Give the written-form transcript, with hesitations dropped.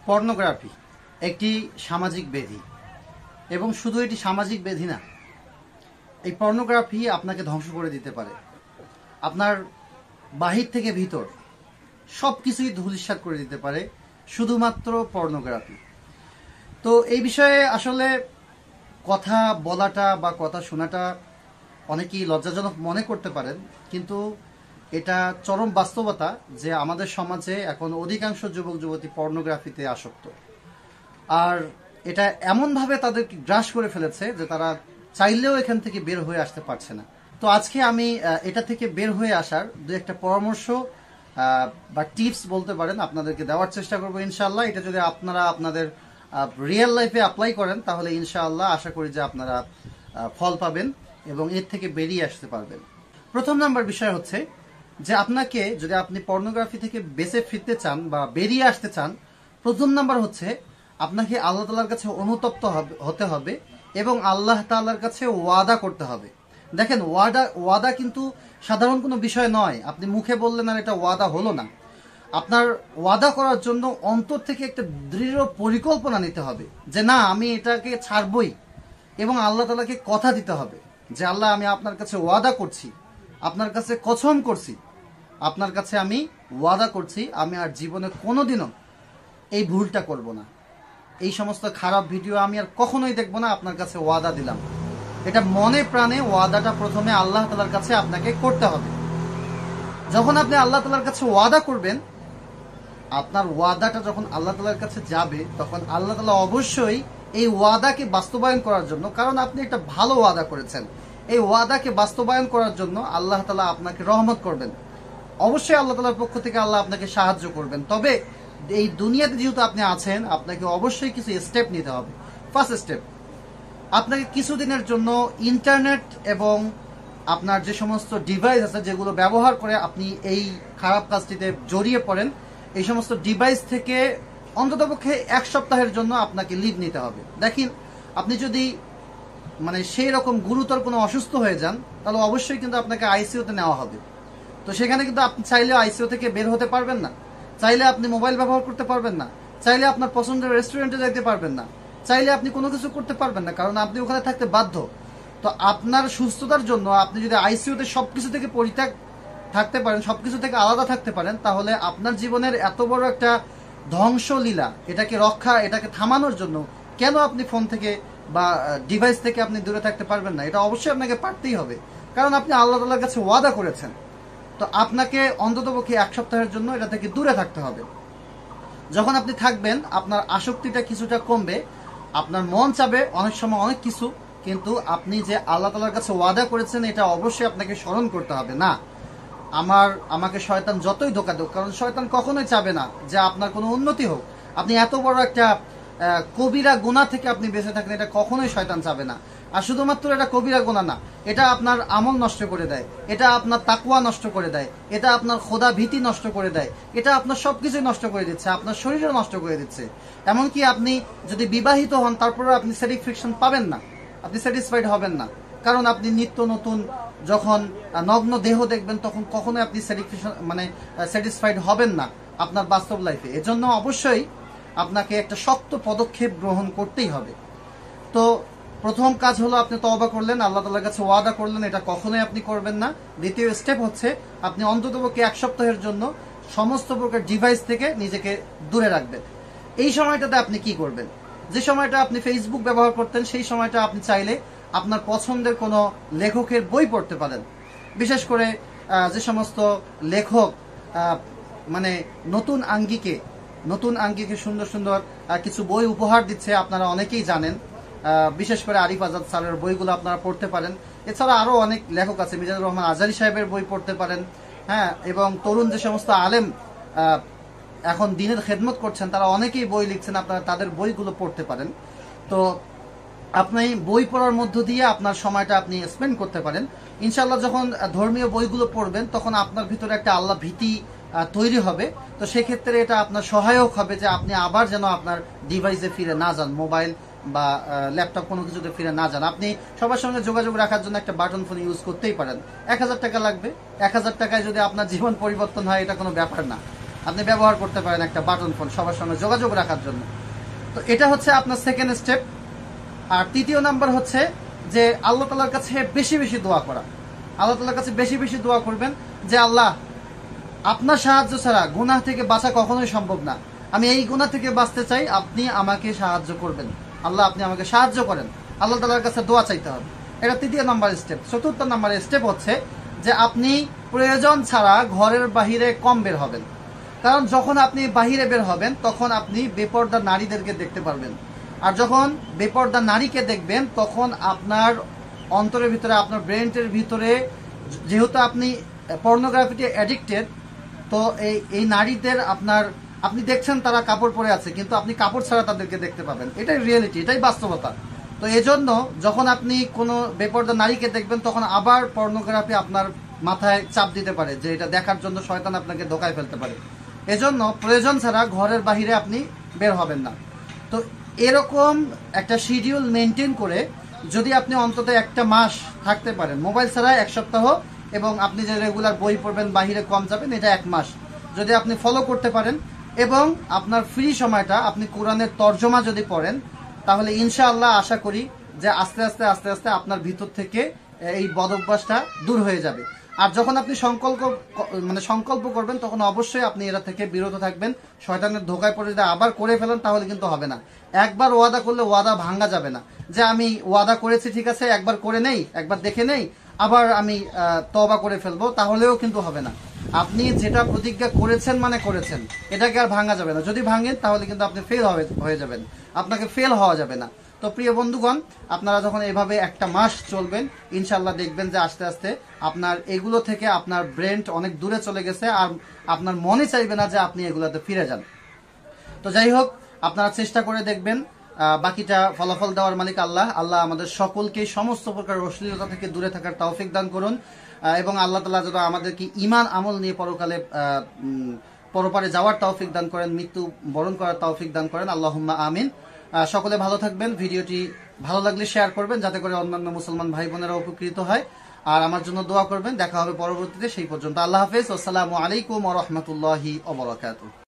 Pornography একটি সামাজিক ব্যাধি এবং শুধু এটি সামাজিক ব্যাধি না, এই পর্নোগ্রাফি আপনাকে ধ্বংস করে দিতে পারে। আপনার বাহির থেকে ভিতর সব কিছুই ধূলিসাৎ করে দিতে পারে শুধুমাত্র পর্নোগ্রাফি। তো এই বিষয়ে আসলে কথা বলাটা বা কথা শোনাটা অনেকেই লজ্জাজনক মনে করতে পারেন, কিন্তু এটা চরম বাস্তবতা যে আমাদের সমাজে এখন অধিকাংশ যুবক যুবতী পর্নোগ্রাফিতে আসক্ত। আর এটা এমনভাবে তাদেরকে গ্রাস করে ফেলেছে যে তারা চাইলেও এখান থেকে বের হয়ে আসতে পারছে না। তো আজকে আমি এটা থেকে বের হয়ে আসার দু একটা পরামর্শ বা টিপস বলতে পারেন আপনাদেরকে দেওয়ার চেষ্টা করবো ইনশাআল্লাহ। এটা যদি আপনারা আপনাদের রিয়েল লাইফে অ্যাপ্লাই করেন তাহলে ইনশাআল্লাহ আশা করি যে আপনারা ফল পাবেন এবং এর থেকে বেরিয়ে আসতে পারবেন। প্রথম নাম্বার বিষয় হচ্ছে যে আপনাকে যদি আপনি পর্নোগ্রাফি থেকে বেঁচে ফিরতে চান বা বেরিয়ে আসতে চান, প্রথম নাম্বার হচ্ছে আপনাকে আল্লাহ তাআলার কাছে অনুতপ্ত হতে হবে এবং আল্লাহ তাআলার কাছে ওয়াদা করতে হবে। দেখেন, ওয়াদা কিন্তু সাধারণ কোনো বিষয় নয়। আপনি মুখে বললেন আর এটা ওয়াদা হলো না। আপনার ওয়াদা করার জন্য অন্তর থেকে একটা দৃঢ় পরিকল্পনা নিতে হবে যে না, আমি এটাকে ছাড়বই, এবং আল্লাহ তাআলাকে কথা দিতে হবে যে আল্লাহ, আমি আপনার কাছে ওয়াদা করছি, আপনার কাছে কসম করছি, আপনার কাছে আমি ওয়াদা করছি আমি আর জীবনে কোনোদিনও এই ভুলটা করব না, এই সমস্ত খারাপ ভিডিও আমি আর কখনোই দেখব না। আপনার কাছে ওয়াদা দিলাম। এটা মনে প্রাণে ওয়াদাটা প্রথমে আল্লাহ তাআলার কাছে আপনাকে করতে হবে। যখন আপনি আল্লাহ তাআলার কাছে ওয়াদা করবেন, আপনার ওয়াদাটা যখন আল্লাহ তাআলার কাছে যাবে, তখন আল্লাহ তাআলা অবশ্যই এই ওয়াদাকে বাস্তবায়ন করার জন্য, কারণ আপনি একটা ভালো ওয়াদা করেছেন, এই ওয়াদাকে বাস্তবায়ন করার জন্য আল্লাহ তাআলা আপনাকে রহমত করবেন। অবশ্যই আল্লাহ তাআলার পক্ষ থেকে আল্লাহ আপনাকে সাহায্য করবেন। তবে এই দুনিয়াতে যেহেতু আপনি আছেন, আপনাকে অবশ্যই কিছু স্টেপ নিতে হবে। ফার্স্ট স্টেপ, আপনাকে কিছুদিনের জন্য ইন্টারনেট এবং আপনার যে সমস্ত ডিভাইস আছে যেগুলো ব্যবহার করে আপনি এই খারাপ কাজটিতে জড়িয়ে পড়েন, এই সমস্ত ডিভাইস থেকে অন্ততপক্ষে 1 সপ্তাহের জন্য আপনাকে লিভ নিতে হবে। দেখেন, আপনি যদি সেই রকম গুরুতর কোনো অসুস্থ হয়ে যান তাহলে অবশ্যই কিন্তু আপনাকে আইসিইউতে নেওয়া হবে। তো সেখানে কিন্তু আপনি চাইলে আইসিইউ থেকে বের হতে পারবেন না, চাইলে আপনি মোবাইল ব্যবহার করতে পারবেন না, চাইলে আপনার পছন্দের রেস্টুরেন্টে যাইতে পারবেন না, চাইলে আপনি কোনো কিছু করতে পারবেন না, কারণ আপনি ওখানে থাকতে বাধ্য। তো আপনার সুস্থতার জন্য আপনি যদি আইসিইউতে সবকিছু থেকে পরিত্যাগ থাকতে পারেন, সবকিছু থেকে আলাদা থাকতে পারেন, তাহলে আপনার জীবনের এত বড় একটা ধ্বংসলীলা, এটাকে থামানোর জন্য কেন আপনি ফোন থেকে বা ডিভাইস থেকে আপনি দূরে থাকতে পারবেন না? এটা অবশ্যই আপনাকে পারতেই হবে, কারণ আপনি আল্লাহ তাআলার কাছে ওয়াদা করেছেন। তো আপনাকে অন্ততপক্ষে 1 সপ্তাহের জন্য এটা থেকে দূরে থাকতে হবে। যখন আপনি থাকবেন, আপনার আসক্তিটা কিছুটা কমবে, আপনার মন চাবে অনেক সময় অনেক কিছু, কিন্তু আপনি যে আল্লাহ তাআলার কাছে ওয়াদা করেছেন এটা অবশ্যই আপনাকে স্মরণ করতে হবে। না, আমাকে শয়তান যতই ধোঁকা দেক, কারণ শয়তান কখনোই চাবে না যে আপনার কোনো উন্নতি হোক। আপনি এত বড় একটা কবিরা গুনাহ থেকে আপনি বেঁচে থাকেন, এটা কখনোই শয়তান চাবে না। আর শুধুমাত্র এটা কবিরা গুনাহ না, এটা আপনার আমল নষ্ট করে দেয়, এটা আপনার তাকওয়া নষ্ট করে দেয়, এটা আপনার খোদা ভীতি নষ্ট করে দেয়, এটা আপনার সবকিছু নষ্ট করে দিচ্ছে, আপনার শরীরও নষ্ট করে দিচ্ছে। এমনকি আপনি যদি বিবাহিত হন তারপরে আপনি স্যাটিসফ্যাকশন পাবেন না, আপনি স্যাটিসফাইড হবেন না, কারণ আপনি নিত্য নতুন যখন নগ্ন দেহ দেখবেন তখন কখনোই আপনি স্যাটিসফাইড হবেন না আপনার বাস্তব লাইফে। এজন্য অবশ্যই আপনাকে একটা শক্ত পদক্ষেপ গ্রহণ করতেই হবে। তো প্রথম কাজ হলো আপনি তওবা করলেন, আল্লাহ তাআলার কাছে ওয়াদা করলেন, এটা কখনোই আপনি করবেন না। দ্বিতীয় স্টেপ হচ্ছে আপনি অন্ততপক্ষে 1 সপ্তাহের জন্য সমস্ত প্রকার ডিভাইস থেকে নিজেকে দূরে রাখবেন। এই সময়টাতে আপনি কি করবেন? যে সময়টা আপনি ফেসবুক ব্যবহার করতেন, সেই সময়টা আপনি চাইলে আপনার পছন্দের কোনো লেখকের বই পড়তে পারেন। বিশেষ করে যে সমস্ত লেখক নতুন আঙ্গিকে সুন্দর সুন্দর কিছু বই উপহার দিচ্ছে, আপনারা অনেকেই জানেন। বিশেষ করে আরিফ আজাদ স্যারের বইগুলো আপনারা পড়তে পারেন। এছাড়া আরো অনেক লেখক আছে, মিজানুর রহমান আজারি সাহেবের বই পড়তে পারেন। হ্যাঁ, এবং তরুণ যে সমস্ত আলেম এখন দিনের খেদমত করছেন, তারা অনেকেই বই লিখছেন, আপনারা তাদের বইগুলো পড়তে পারেন। তো আপনি বই পড়ার মধ্য দিয়ে আপনার সময়টা আপনি স্পেন্ড করতে পারেন। ইনশাআল্লাহ যখন ধর্মীয় বইগুলো পড়বেন তখন আপনার ভিতরে একটা আল্লাহ ভীতি তৈরি হবে। তো সেক্ষেত্রে এটা আপনার সহায়ক হবে যে আপনি আবার যেন আপনার ডিভাইসে ফিরে না যান, মোবাইল বা ল্যাপটপ কোনো কিছুতে ফিরে না যান। আপনি সবার সঙ্গে যোগাযোগ রাখার জন্য একটা বাটন ফোন ইউজ করতেই পারেন। 1000 টাকা লাগবে, 1000 টাকায় যদি আপনার জীবন পরিবর্তন হয় এটা কোনো ব্যাপার না। আপনি ব্যবহার করতে পারেন একটা বাটন ফোন সবার সঙ্গে যোগাযোগ রাখার জন্য। তো এটা হচ্ছে আপনার সেকেন্ড স্টেপ। আর তৃতীয় নাম্বার হচ্ছে যে আল্লাহ তাআলার কাছে বেশি বেশি দোয়া করা। আল্লাহ তাআলার কাছে বেশি বেশি দোয়া করবেন যে আল্লাহ, আপনার সাহায্য ছাড়া গুনাহ থেকে বাঁচা কখনোই সম্ভব না, আমি এই গুনাহ থেকে বাঁচতে চাই, আপনি আমাকে সাহায্য করবেন, আল্লাহ আপনি আমাকে সাহায্য করেন। আল্লাহ তাআলার কাছে দোয়া চাইতে হবে। এটা তৃতীয় নাম্বার স্টেপ। চতুর্থ নাম্বার স্টেপ হচ্ছে যে আপনি প্রয়োজন ছাড়া ঘরের বাহিরে কম বের হবেন। কারণ যখন আপনি বাহিরে বের হবেন তখন আপনি বেপরদা নারীদেরকে দেখতে পারবেন। আর যখন বেপরদা নারীকে দেখবেন তখন আপনার অন্তরের ভিতরে, আপনার ব্রেনের ভিতরে, যেহেতু আপনি পর্নোগ্রাফিতে অ্যাডিক্টেড, তো এই নারীদের আপনি দেখছেন তারা কাপড় পরে আছে, কিন্তু আপনি কাপড় ছাড়া তাদেরকে দেখতে পাবেন। এটাই রিয়েলিটি, এটাই বাস্তবতা। তো এজন্য যখন আপনি কোনো বেপরদা নারীকে দেখবেন তখন আবার পর্নোগ্রাফি আপনার মাথায় চাপ দিতে পারে যে এটা দেখার জন্য শয়তান আপনাকে ধোকায় ফেলতে পারে। এজন্য প্রয়োজন ছাড়া ঘরের বাহিরে আপনি বের হবেন না। তো এরকম একটা শিডিউল মেনটেন করে যদি আপনি অন্তত একটা মাস থাকতে পারেন মোবাইল ছাড়া, 1 সপ্তাহ, এবং আপনি যে রেগুলার বই পড়বেন, বাহিরে কম যাবেন, এটা 1 মাস যদি আপনি ফলো করতে পারেন এবং আপনার ফ্রি সময়টা আপনি কোরআনের তর্জমা যদি পড়েন, তাহলে ইনশাআল্লাহ আশা করি যে আস্তে আস্তে আস্তে আস্তে আপনার ভিতর থেকে এই বদভ্যাসটা দূর হয়ে যাবে। আর যখন আপনি সংকল্প করবেন তখন অবশ্যই আপনি এরা থেকে বিরত থাকবেন। শয়তানের ধোকায় পড়ে যদি আবার করে ফেলেন তাহলে কিন্তু হবে না। একবার ওয়াদা করলে ওয়াদা ভাঙা যাবে না, যে আমি ওয়াদা করেছি ঠিক আছে, একবার করে নেই, একবার দেখে নেই, আবার আমি তওবা করে ফেলবো, তাহলেও কিন্তু হবে না। আপনি যেটা প্রতিজ্ঞা করেছেন মানে করেছেন, এটাকে আর ভাঙা যাবে না। যদি ভাঙেন তাহলে কিন্তু আপনি ফেল হয়ে যাবেন, আপনাকে ফেল হওয়া যাবে না। তো প্রিয় বন্ধুগণ, আপনারা যখন এভাবে 1 মাস চলবেন, ইনশাল্লাহ দেখবেন যে আস্তে আস্তে আপনার এগুলো থেকে আপনার ব্রেন অনেক দূরে চলে গেছে, আর আপনার মনে চাইবে না যে আপনি এগুলোতে ফিরে যান। তো যাই হোক, আপনারা চেষ্টা করে দেখবেন। বাকিটা ফলাফল দেওয়ার মালিক আল্লাহ। আল্লাহ আমাদের সকলকে সমস্ত প্রকার অশ্লীলতা থেকে দূরে থাকার তৌফিক দান করুন, এবং আল্লাহ তাআলা যেন আমাদেরকে ঈমান আমল নিয়ে পরপারে যাওয়ার তৌফিক দান করেন, মৃত্যু বরণ করার তৌফিক দান করেন। আল্লাহুম্মা আমিন। সকলে ভালো থাকবেন। ভিডিওটি ভালো লাগলে শেয়ার করবেন যাতে করে অন্যান্য মুসলমান ভাই বোনেরা উপকৃত হয়, আর আমার জন্য দোয়া করবেন। দেখা হবে পরবর্তীতে। সেই পর্যন্ত আল্লাহ হাফেজ। আসসালামু আলাইকুম ওয়া রাহমাতুল্লাহি ওয়া বারাকাতুহু।